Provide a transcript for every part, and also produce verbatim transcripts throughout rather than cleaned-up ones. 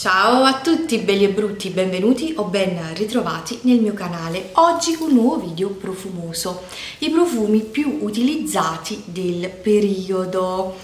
Ciao a tutti belli e brutti, benvenuti o ben ritrovati nel mio canale. Oggi un nuovo video profumoso, i profumi più utilizzati del periodo.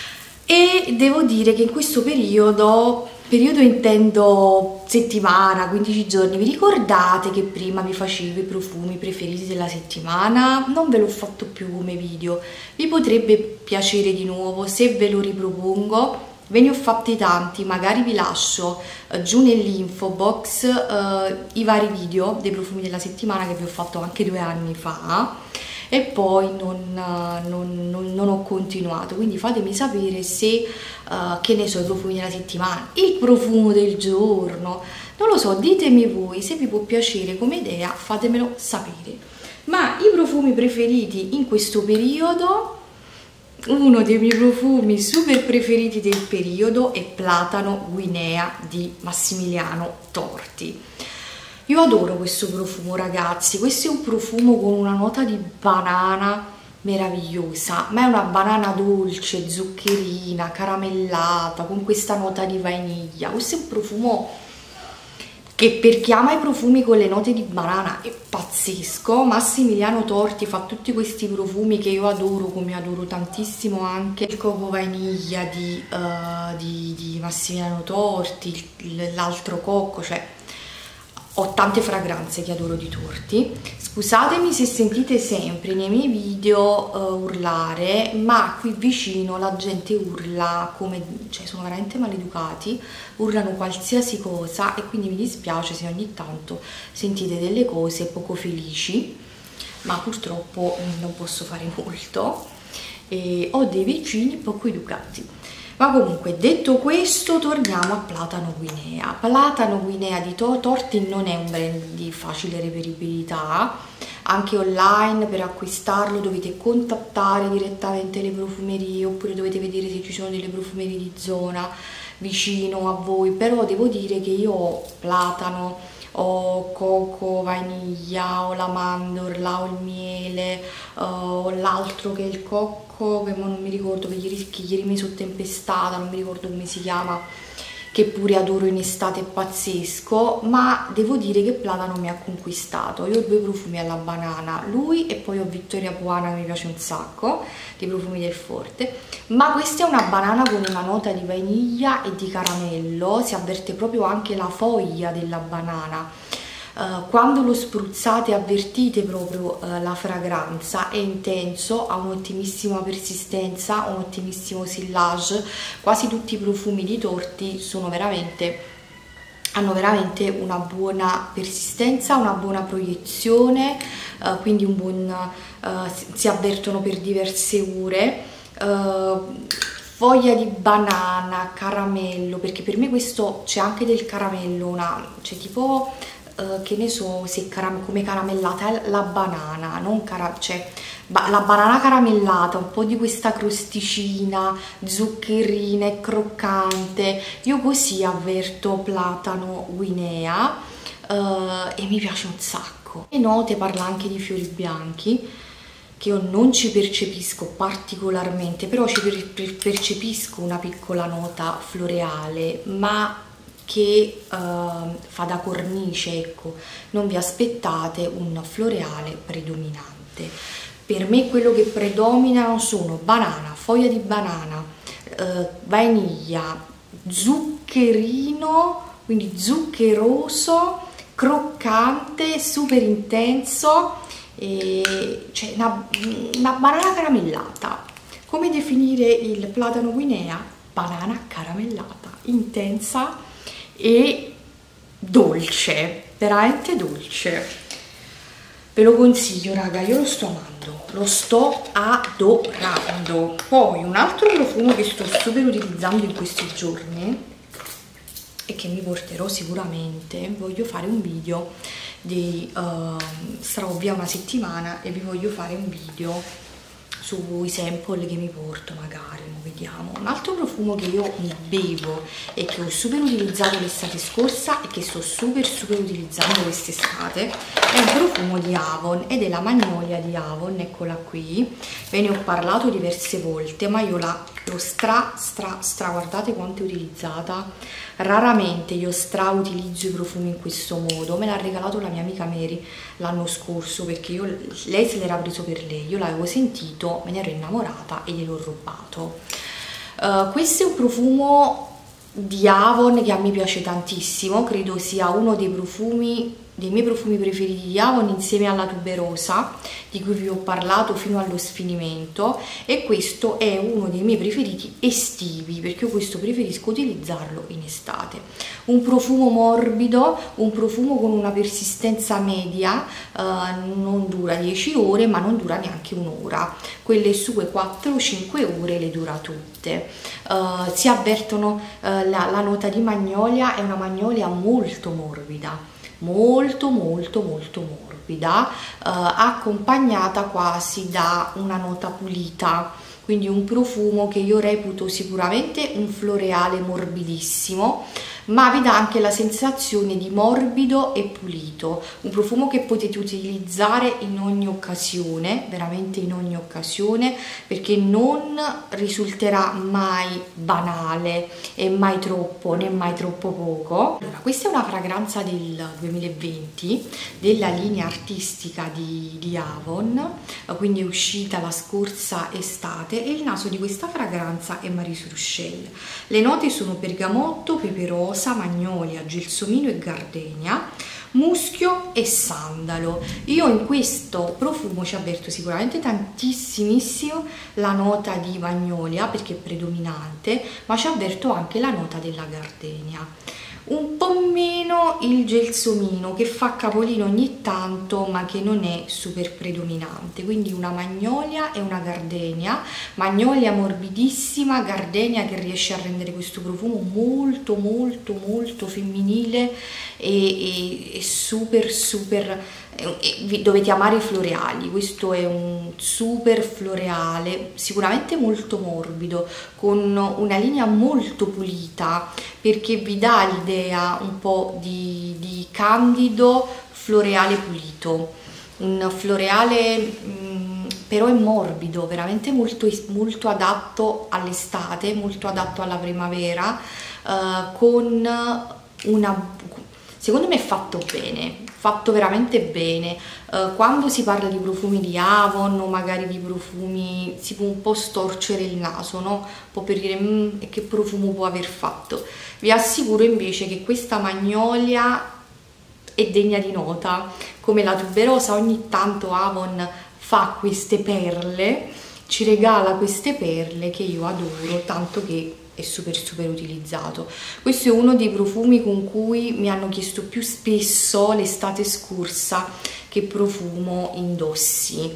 E devo dire che in questo periodo, periodo intendo settimana, quindici giorni, vi ricordate che prima vi facevo i profumi preferiti della settimana? Non ve l'ho fatto più come video, vi potrebbe piacere di nuovo se ve lo ripropongo. Ve ne ho fatti tanti, magari vi lascio eh, giù nell'info box eh, i vari video dei profumi della settimana che vi ho fatto anche due anni fa e poi non, non, non, non ho continuato, quindi fatemi sapere se, eh, che ne so, i profumi della settimana, il profumo del giorno, non lo so, ditemi voi, se vi può piacere come idea fatemelo sapere. Ma i profumi preferiti in questo periodo... Uno dei miei profumi super preferiti del periodo è Platano Guinea di Massimiliano Torti. Io adoro questo profumo, ragazzi. Questo è un profumo con una nota di banana meravigliosa, ma è una banana dolce, zuccherina, caramellata, con questa nota di vaniglia. Questo è un profumo che per chi ama i profumi con le note di banana è pazzesco. Massimiliano Torti fa tutti questi profumi che io adoro, come adoro tantissimo anche il coco vaniglia di, uh, di, di Massimiliano Torti, l'altro cocco, cioè ho tante fragranze che adoro di Torti. Scusatemi se sentite sempre nei miei video uh, urlare, ma qui vicino la gente urla come, cioè sono veramente maleducati, urlano qualsiasi cosa e quindi mi dispiace se ogni tanto sentite delle cose poco felici, ma purtroppo non posso fare molto e ho dei vicini poco educati. Ma comunque, detto questo, torniamo a Platano Guinea. Platano Guinea di Torti non è un brand di facile reperibilità, anche online per acquistarlo dovete contattare direttamente le profumerie oppure dovete vedere se ci sono delle profumerie di zona vicino a voi, però devo dire che io ho platano, ho coco, vaniglia, ho la mandorla, ho il miele, ho l'altro che è il cocco, che non mi ricordo, che ieri, che ieri mi sono tempestata, non mi ricordo come si chiama, che pure adoro in estate, è pazzesco, ma devo dire che Platano mi ha conquistato. Io ho due profumi alla banana, lui e poi ho Vittoria Puana che mi piace un sacco, dei profumi del Forte, ma questa è una banana con una nota di vaniglia e di caramello, si avverte proprio anche la foglia della banana. Uh, quando lo spruzzate avvertite proprio uh, la fragranza, è intenso, ha un'ottimissima persistenza, un ottimissimo sillage. Quasi tutti i profumi di Torti sono veramente, hanno veramente una buona persistenza, una buona proiezione, uh, quindi un buon, uh, si avvertono per diverse ore. Uh, foglia di banana, caramello, perché per me questo c'è anche del caramello, una, cioè tipo... Uh, che ne so, se caram come caramellata la banana, non cara cioè ba la banana caramellata, un po' di questa crosticina, zuccherina e croccante. Io così avverto Platano Guinea uh, e mi piace un sacco. Le note parla anche di fiori bianchi che io non ci percepisco particolarmente, però ci per per percepisco una piccola nota floreale, ma che uh, fa da cornice, ecco, non vi aspettate un floreale predominante. Per me quello che predominano sono banana, foglia di banana, uh, vaniglia, zuccherino, quindi zuccheroso, croccante, super intenso, e cioè una, una banana caramellata. Come definire il Platano Guinea? Banana caramellata, intensa e dolce, veramente dolce. Ve lo consiglio, raga, io lo sto amando, lo sto adorando. Poi un altro profumo che sto super utilizzando in questi giorni e che mi porterò sicuramente, voglio fare un video di uh, starò via una settimana e vi voglio fare un video sui sample che mi porto, magari, vediamo. Un altro profumo che io mi bevo e che ho super utilizzato l'estate scorsa e che sto super super utilizzando quest'estate è un profumo di Avon ed è la Magnolia di Avon, eccola qui. Ve ne ho parlato diverse volte, ma io la lo stra stra stra, guardate quanto è utilizzata, raramente io stra utilizzo i profumi in questo modo. Me l'ha regalato la mia amica Mary l'anno scorso, perché io, lei se l'era preso per lei, io l'avevo sentito, me ne ero innamorata e gliel'ho rubato. Uh, questo è un profumo di Avon che a me piace tantissimo, credo sia uno dei profumi dei miei profumi preferiti di Avon, insieme alla tuberosa di cui vi ho parlato fino allo sfinimento, e questo è uno dei miei preferiti estivi, perché io questo preferisco utilizzarlo in estate. Un profumo morbido, un profumo con una persistenza media, eh, non dura dieci ore ma non dura neanche un'ora, quelle sue quattro cinque ore le dura tutte. Uh, si avvertono, uh, la, la nota di magnolia è una magnolia molto morbida, molto molto molto morbida, uh, accompagnata quasi da una nota pulita, quindi un profumo che io reputo sicuramente un floreale morbidissimo, ma vi dà anche la sensazione di morbido e pulito, un profumo che potete utilizzare in ogni occasione, veramente in ogni occasione, perché non risulterà mai banale e mai troppo né mai troppo poco. Allora, questa è una fragranza del duemilaventi della linea artistica di, di Avon, quindi è uscita la scorsa estate, e il naso di questa fragranza è Maurice Rochelle. Le note sono bergamotto, pepe rosa, magnolia, gelsomino e gardenia, muschio e sandalo. Io in questo profumo ci avverto sicuramente tantissimo la nota di magnolia, perché è predominante, ma ci avverto anche la nota della gardenia. Un po' meno il gelsomino, che fa capolino ogni tanto ma che non è super predominante, quindi una magnolia e una gardenia, magnolia morbidissima, gardenia che riesce a rendere questo profumo molto molto molto femminile e, e, e super super, e dovete amare i floreali. Questo è un super floreale, sicuramente molto morbido, con una linea molto pulita, perché vi dà l'idea un po' di, di candido floreale pulito, un floreale mh, però è morbido, veramente molto, molto adatto all'estate, molto adatto alla primavera, uh, con una, secondo me è fatto bene, fatto veramente bene. Uh, quando si parla di profumi di Avon o magari di profumi, si può un po' storcere il naso, no? Un po' per dire mm, che profumo può aver fatto. Vi assicuro invece che questa magnolia è degna di nota, come la tuberosa. Ogni tanto Avon fa queste perle, ci regala queste perle che io adoro, tanto che è super super utilizzato. Questo è uno dei profumi con cui mi hanno chiesto più spesso l'estate scorsa che profumo indossi,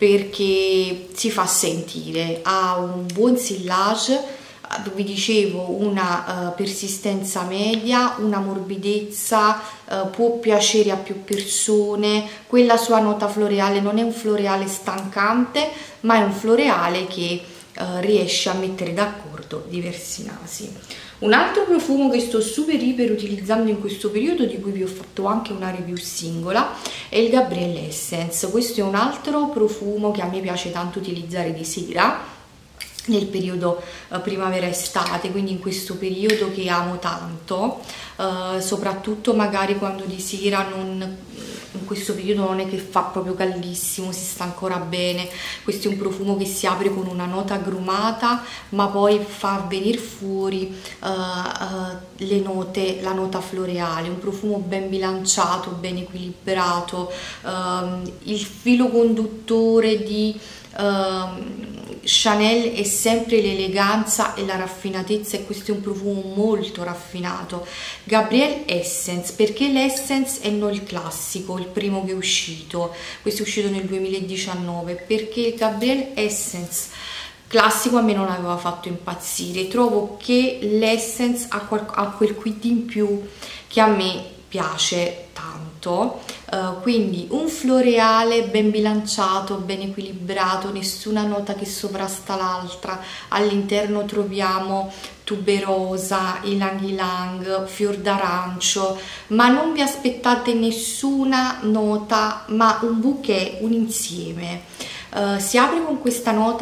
perché si fa sentire, ha un buon sillage, vi dicevo, una uh, persistenza media, una morbidezza, uh, può piacere a più persone. Quella sua nota floreale non è un floreale stancante, ma è un floreale che uh, riesce a mettere d'accordo diversi nasi. Un altro profumo che sto super iper utilizzando in questo periodo, di cui vi ho fatto anche una review singola, è il Gabrielle Essence. Questo è un altro profumo che a me piace tanto utilizzare di sera, nel periodo uh, primavera-estate, quindi in questo periodo che amo tanto, uh, soprattutto magari quando di sera non, in questo periodo non è che fa proprio caldissimo, si sta ancora bene. Questo è un profumo che si apre con una nota agrumata, ma poi fa venire fuori uh, uh, le note, la nota floreale, un profumo ben bilanciato, ben equilibrato. Uh, il filo conduttore di uh, Chanel è sempre l'eleganza e la raffinatezza, e questo è un profumo molto raffinato. Gabrielle Essence, perché l'Essence e non il classico, il primo che è uscito, questo è uscito nel duemiladiciannove, perché il Gabrielle Essence classico a me non aveva fatto impazzire. Trovo che l'Essence ha, ha quel quid in più che a me piace tanto, uh, quindi un floreale ben bilanciato, ben equilibrato, nessuna nota che sovrasta l'altra. All'interno troviamo tuberosa, ylang ylang, fior d'arancio, ma non vi aspettate nessuna nota, ma un bouquet, un insieme. Uh, si apre con questa nota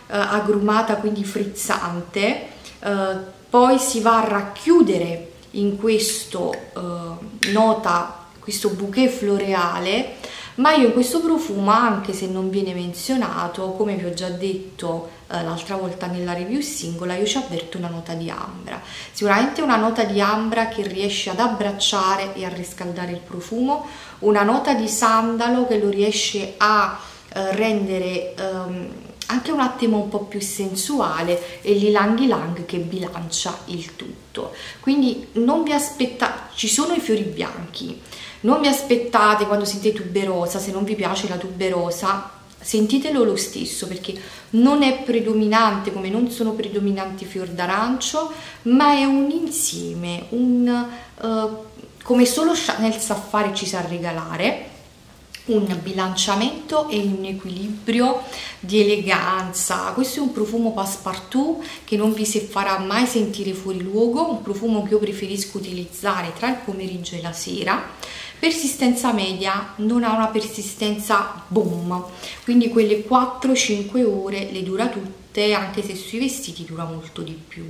agrumata, quindi frizzante, eh, poi si va a racchiudere in questo eh, nota, questo bouquet floreale. Ma io in questo profumo, anche se non viene menzionato, come vi ho già detto eh, l'altra volta nella review singola, io ci avverto una nota di ambra. Sicuramente una nota di ambra che riesce ad abbracciare e a riscaldare il profumo, una nota di sandalo che lo riesce a eh, rendere ehm, anche un attimo un po' più sensuale, e l'Ylang Ylang che bilancia il tutto. Quindi non vi aspettate, ci sono i fiori bianchi, non vi aspettate quando sentite tuberosa, se non vi piace la tuberosa, sentitelo lo stesso, perché non è predominante, come non sono predominanti fior d'arancio, ma è un insieme, un, uh, come solo Chanel sa fare, ci sa regalare un bilanciamento e un equilibrio di eleganza. Questo è un profumo passepartout che non vi si farà mai sentire fuori luogo, un profumo che io preferisco utilizzare tra il pomeriggio e la sera. Persistenza media, non ha una persistenza boom, quindi quelle quattro cinque ore le dura tutte, anche se sui vestiti dura molto di più.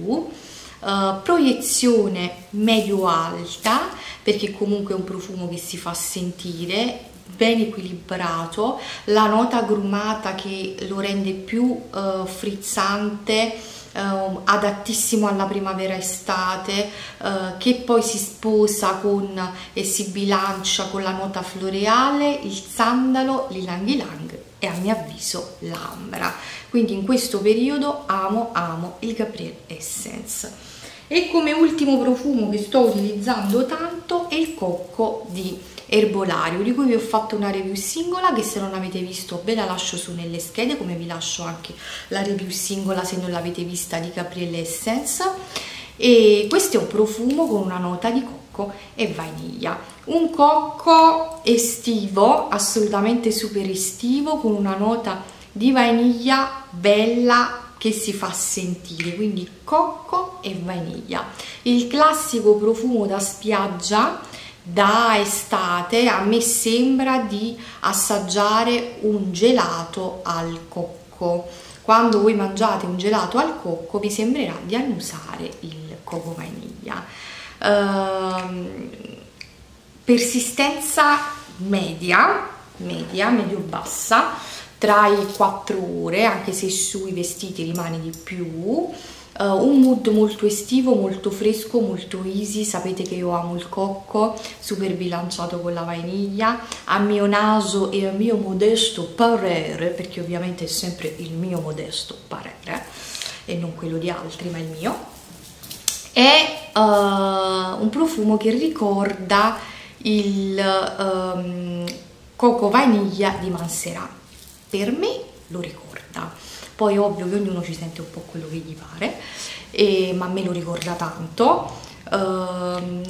Uh, proiezione medio-alta, perché comunque è un profumo che si fa sentire, ben equilibrato, la nota agrumata che lo rende più uh, frizzante, uh, adattissimo alla primavera-estate, uh, che poi si sposa con e si bilancia con la nota floreale, il sandalo, l'Ylang Ylang e a mio avviso l'ambra. Quindi in questo periodo amo amo il Gabrielle Essence. E come ultimo profumo che sto utilizzando tanto è il cocco di Herbolario, di cui vi ho fatto una review singola, che se non avete visto ve la lascio su nelle schede, come vi lascio anche la review singola se non l'avete vista di Gabrielle Essence. E questo è un profumo con una nota di cocco e vaniglia, un cocco estivo, assolutamente super estivo, con una nota di vaniglia bella che si fa sentire, quindi cocco e vaniglia, il classico profumo da spiaggia, da estate. A me sembra di assaggiare un gelato al cocco. Quando voi mangiate un gelato al cocco vi sembrerà di annusare il cocco vaniglia. Ehm, persistenza media, media, medio-bassa, tra i quattro ore, anche se sui vestiti rimane di più. Uh, un mood molto estivo, molto fresco, molto easy. Sapete che io amo il cocco, super bilanciato con la vaniglia, a mio naso e a mio modesto parere, perché ovviamente è sempre il mio modesto parere e non quello di altri, ma il mio. È uh, un profumo che ricorda il um, cocco vaniglia di Manserat. Per me lo ricorda, poi ovvio che ognuno ci sente un po' quello che gli pare, e, ma me lo ricorda tanto, ehm,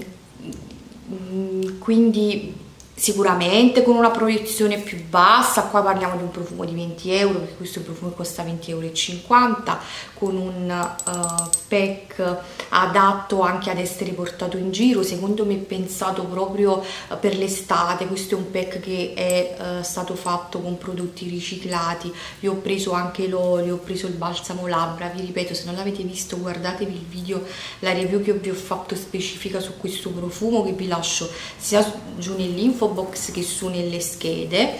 quindi sicuramente con una proiezione più bassa. Qua parliamo di un profumo di venti euro, perché questo è un profumo che costa venti e cinquanta euro, con un uh, pack adatto anche ad essere portato in giro, secondo me pensato proprio uh, per l'estate. Questo è un pack che è uh, stato fatto con prodotti riciclati. Io ho preso anche l'olio, ho preso il balsamo labbra. Vi ripeto, se non l'avete visto guardatevi il video, la review che vi ho fatto specifica su questo profumo, che vi lascio sia giù nell'info box che su nelle schede.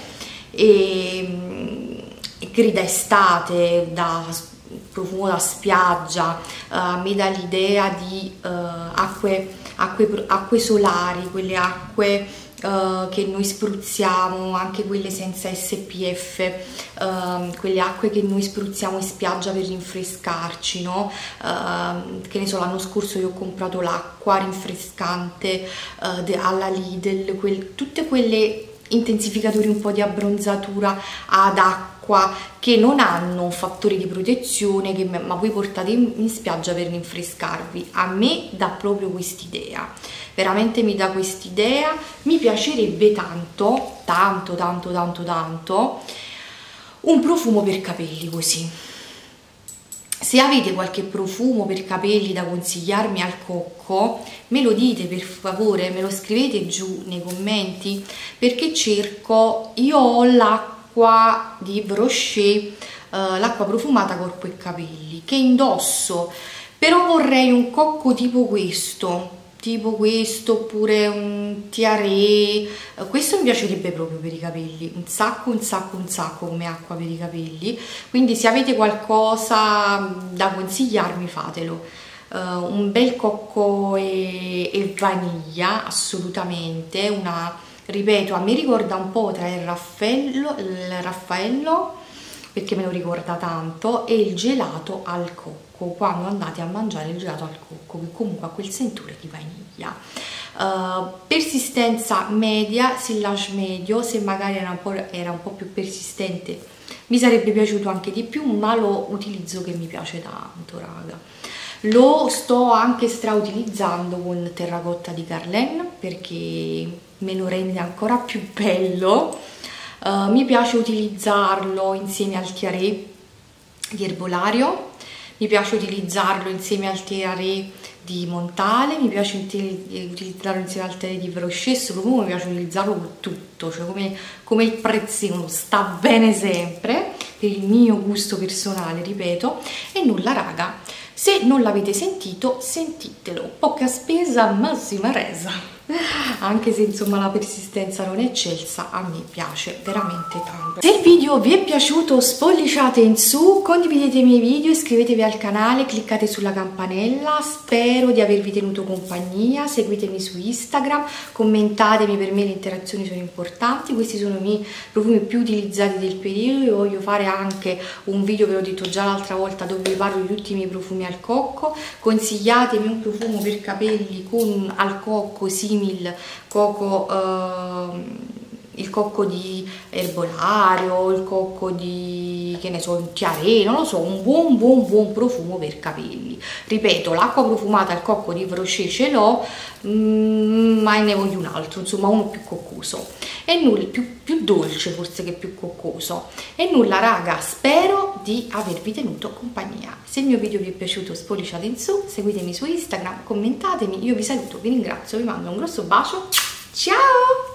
E, e grida estate, da profumo da spiaggia, uh, mi dà l'idea di uh, acque, acque, acque solari, quelle acque uh, che noi spruzziamo, anche quelle senza S P F, uh, quelle acque che noi spruzziamo in spiaggia per rinfrescarci, no? Uh, che ne so, l'anno scorso io ho comprato l'acqua rinfrescante uh, alla Lidl, quel, tutte quelle intensificatori un po' di abbronzatura ad acqua che non hanno un fattore di protezione, che, ma voi portate in, in spiaggia per rinfrescarvi. A me dà proprio quest'idea, veramente mi dà quest'idea. Mi piacerebbe tanto, tanto, tanto, tanto, tanto un profumo per capelli così. Se avete qualche profumo per capelli da consigliarmi al cocco, me lo dite per favore, me lo scrivete giù nei commenti, perché cerco, io ho l'acqua di Yves Rocher uh, l'acqua profumata corpo e capelli, che indosso, però vorrei un cocco tipo questo, tipo questo, oppure un tiare. Questo mi piacerebbe proprio per i capelli, un sacco un sacco un sacco come acqua per i capelli, quindi se avete qualcosa da consigliarmi fatelo. Uh, un bel cocco e, e vaniglia, assolutamente. Una, ripeto, a me ricorda un po' tra il Raffaello, il Raffaello perché me lo ricorda tanto, e il gelato al cocco, quando andate a mangiare il gelato al cocco, che comunque ha quel sentore di vaniglia. Uh, persistenza media, sillage medio, se magari era un po', era un po' più persistente mi sarebbe piaciuto anche di più, ma lo utilizzo che mi piace tanto, raga. Lo sto anche strautilizzando con terracotta di Guerlain perché me lo rende ancora più bello. Uh, mi piace utilizzarlo insieme al tiare di Erbolario, mi piace utilizzarlo insieme al tiare di Montale, mi piace utilizzarlo insieme al tiare di Verochet, comunque mi piace utilizzarlo con tutto, cioè come, come il prezzemolo, sta bene sempre, per il mio gusto personale, ripeto. E nulla, raga, se non l'avete sentito, sentitelo, poca spesa, massima resa. Anche se insomma la persistenza non è eccelsa, a me piace veramente tanto. Se il video vi è piaciuto spolliciate in su, condividete i miei video, iscrivetevi al canale, cliccate sulla campanella. Spero di avervi tenuto compagnia, seguitemi su Instagram, commentatemi, per me le interazioni sono importanti. Questi sono i miei profumi più utilizzati del periodo. Io voglio fare anche un video, ve l'ho detto già l'altra volta, dove vi parlo di tutti i miei profumi al cocco. Consigliatemi un profumo per capelli con al cocco simile Coco, eh, il cocco di Erbolario, il cocco di, che ne so, un tiare, non lo so, un buon buon buon profumo per capelli. Ripeto, l'acqua profumata al cocco di Verochet ce l'ho, mm, ma ne voglio un altro, insomma uno più coccoso e nulla, più, più dolce forse che più coccoso. E nulla, raga, spero di avervi tenuto compagnia. Se il mio video vi è piaciuto, spolliciate in su, seguitemi su Instagram, commentatemi. Io vi saluto, vi ringrazio, vi mando un grosso bacio, ciao!